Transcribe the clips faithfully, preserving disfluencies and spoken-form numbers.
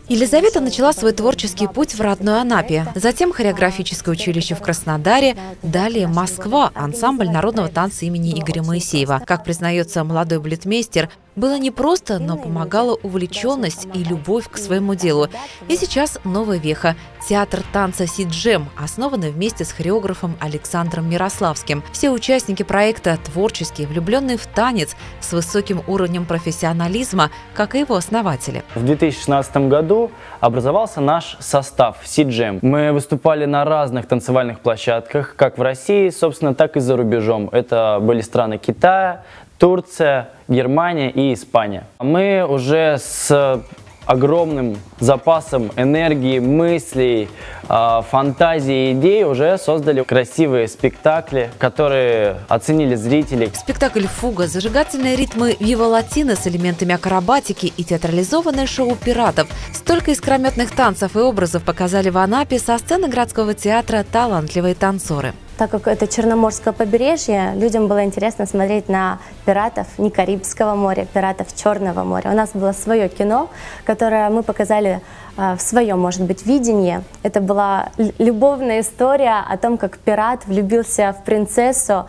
Елизавета начала свой творческий путь в родной Анапе, затем хореографическое училище в Краснодаре, далее Москва, ансамбль народного танца имени Игоря Моисеева. Как признается молодой балетмейстер, было непросто, но помогала увлеченность и любовь к своему делу. И сейчас новая веха – театр танца «Си-Джем», основанный вместе с хореографом Александром Мирославским. Все участники проекта творческие, влюбленные в танец, с высоким уровнем профессионализма, как и его основатели. В две тысячи шестнадцатом году образовался наш состав «Си-Джем». Мы выступали на разных танцевальных площадках, как в России, собственно, так и за рубежом. Это были страны Китая, Турция, Германия и Испания. Мы уже с огромным запасом энергии, мыслей, фантазии и идей уже создали красивые спектакли, которые оценили зрители. Спектакль «Фуга», зажигательные ритмы «Вива Латино» с элементами акробатики и театрализованное шоу пиратов. Столько искрометных танцев и образов показали в Анапе со сцены городского театра талантливые танцоры. Так как это Черноморское побережье, людям было интересно смотреть на пиратов не Карибского моря, пиратов Черного моря. У нас было свое кино, которое мы показали в своем, может быть, видении. Это была любовная история о том, как пират влюбился в принцессу,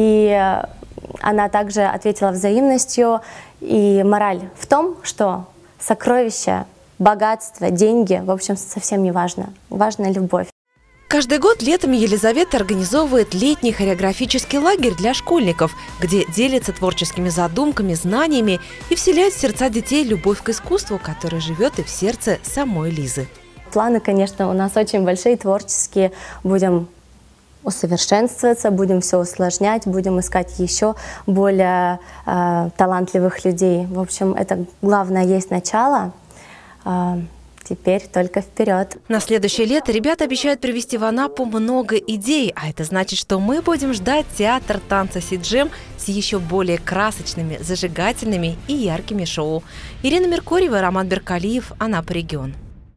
и она также ответила взаимностью. И мораль в том, что сокровища, богатство, деньги, в общем, совсем не важно. Важна любовь. Каждый год летом Елизавета организовывает летний хореографический лагерь для школьников, где делится творческими задумками, знаниями и вселяет в сердца детей любовь к искусству, которая живет и в сердце самой Лизы. Планы, конечно, у нас очень большие, творческие. Будем усовершенствоваться, будем все усложнять, будем искать еще более э, талантливых людей. В общем, это главное есть начало. Э, Теперь только вперед. На следующее лето ребята обещают привезти в Анапу много идей, а это значит, что мы будем ждать театр танца «Си-Джем» с еще более красочными, зажигательными и яркими шоу. Ирина Меркурьева, Роман Беркалиев, Анапа регион.